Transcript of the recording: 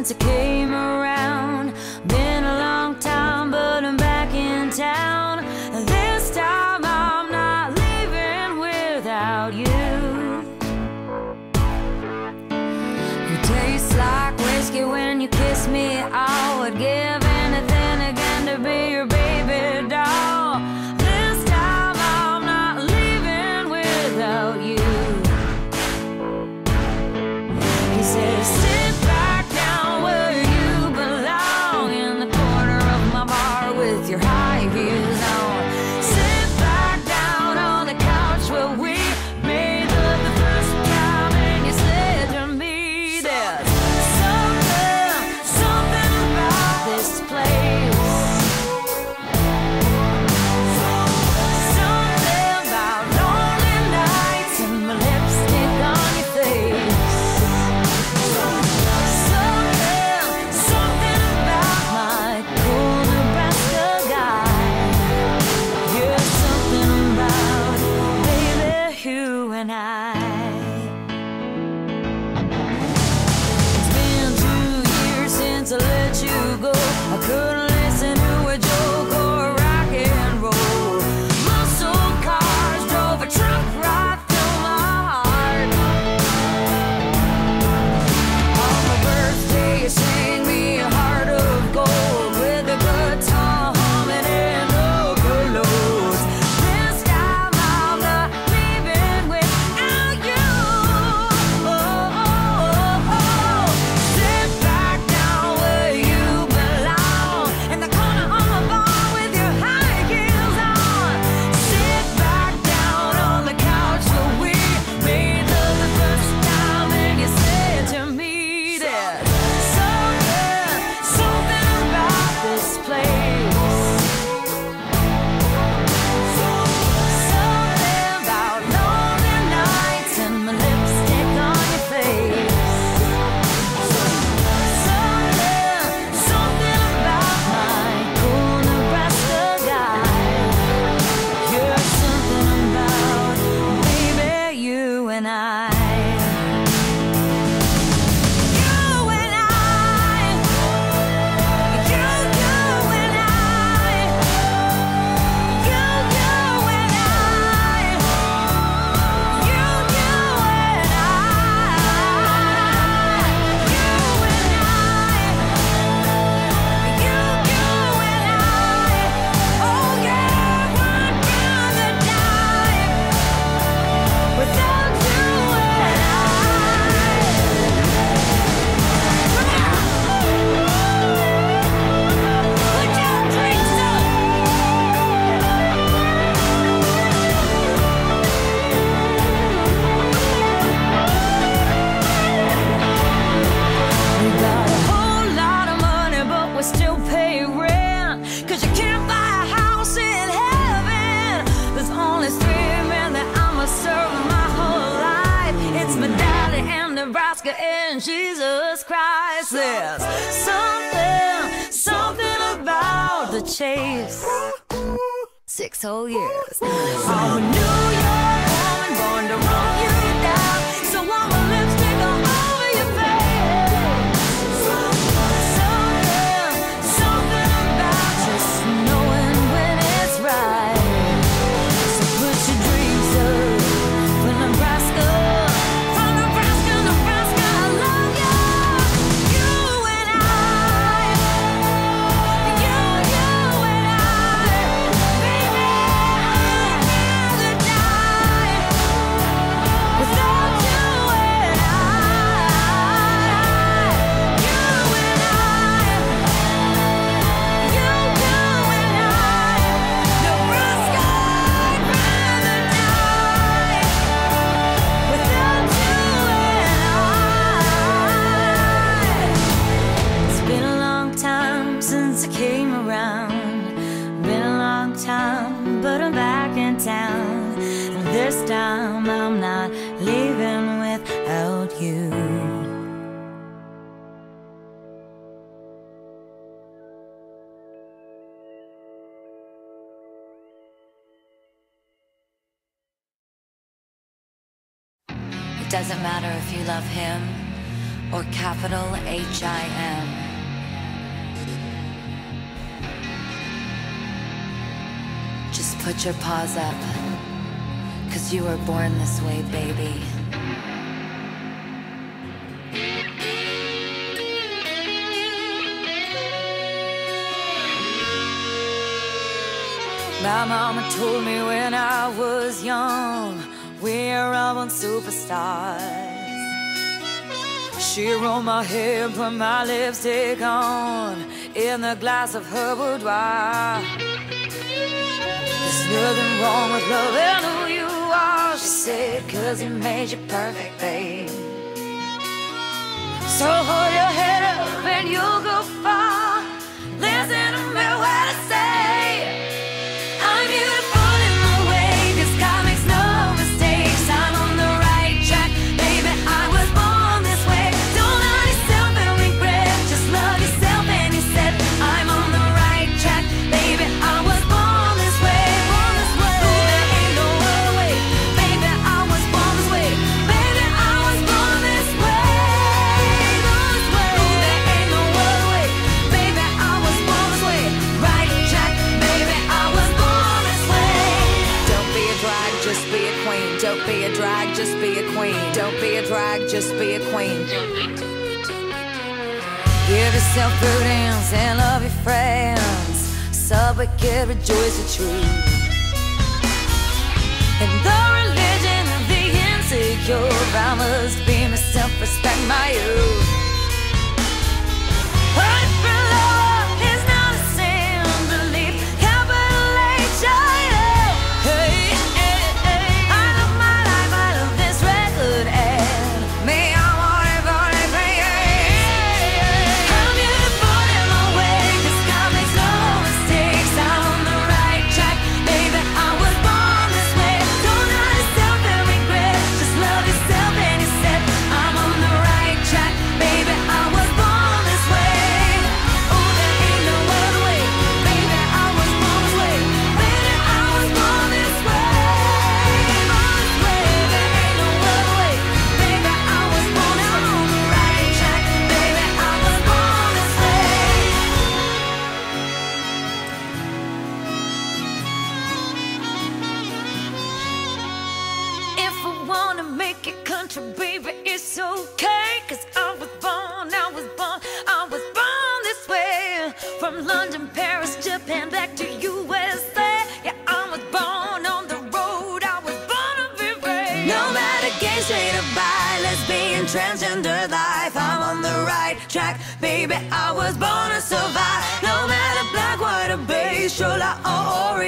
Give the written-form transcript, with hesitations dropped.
since I came around. Been a long time, but I'm back in town. This time I'm not leaving without you. You taste like whiskey when you kiss me. I would give anything again to be your baby doll. This time I'm not leaving without you. He says, sit back down where you belong, in the corner of my bar with your high heels on. Sit back down on the couch where we made love the first time, and you said to me, there's something about this place. Something about lonely nights and my lipstick on your face. Something about my cool Nebraska guy. Yeah, something about, baby, you and I. It's been 2 years since I let you go. I couldn't listen to a joke or rock and roll. Muscle cars drove a truck right through my heart. On my birthday, you sang me a heart of gold with a guitar humming and overloads. This time I'm not leaving without you. Sit back down where you belong, in the corner of my bar with your high heels on. Sit back down on the couch where we made love the first time, and you said to me, there's something about this place. Something about lonely nights and my lipstick on your face. Something about my cool Nebraska guy. You're something about, baby, you and I. You and I. You and I. You and I. You and I. Oh yeah, I'd rather die without you and I. Put your drinks up. We got a whole lot of money, but we still pay rent. 'Cause you can't buy a house in heaven. There's only 3 men that I'ma serve my whole life. It's my daddy and Nebraska and Jesus Christ. There's something about the chase. 6 whole years. I'm a New York woman born to run you down. So I'm a lipstick all over your face. Something about just knowing when it's right. So put your dreams up for Nebraska. From Nebraska, Nebraska, I love you. You and I. You and I. Baby, I'd rather die without you and I. You and I. You and I. Nebraska, I'd rather die without you and I. It's been a long time since I came around. Been a long time, but I'm back in town. And this time I'm not leaving without you. It doesn't matter if you love him or capital H-I-M. Just put your paws up, 'cause you were born this way, baby. My mama told me when I was young, we're all born superstars. She rolled my hair, put my lipstick on in the glass of her boudoir. There's nothing wrong with loving who you are, she said, 'cause he made you perfect, babe. So hold your head up and you'll go far. Listen to me when I say I'm beautiful in my way, 'cause God makes no mistakes. I'm on the right track, baby, I was born this way. Don't let yourself feel regret, just love yourself. And he said I'm on the right track, baby, I was born this way, born this way. Ooh, there ain't no other way, baby, I was born this way. Baby, I was born this way, born this way. Ooh, there ain't no other way, baby, I was born this way. Right track, baby, I was born this way. Don't be a drag, just be a queen. Don't be a drag, just be a queen. Don't be a drag, just be a queen. Give yourself prudence and love your friends. Sub wicked, rejoice the truth. In the religion of the insecure, I must be myself, respect my youth. But for love is not a sin, belief, capital H-I-M. Hey, hey, hey. I love my life, I love this record, and me, I want it, I'm beautiful in my way, 'cause God makes no mistakes. I'm on the right track, baby, I was born this way. Don't let yourself feel regret, just love yourself. And he said I'm on the right track, baby, I was born this way. Oh, there ain't no other way, baby, I was born this way. Baby, I was born this way, born this way. There ain't no other way, baby, I was born. I'm on the right track, baby, I was born this way. If I wanna make it country, baby, it's okay. 'Cause I was born this way. From London, Paris, Japan, back to USA. Yeah, I was born on the road, I was born to be brave. No matter gay, straight or bi, lesbian, transgender life, I'm on the right track, baby, I was born to survive. No matter black, white or beige, shola or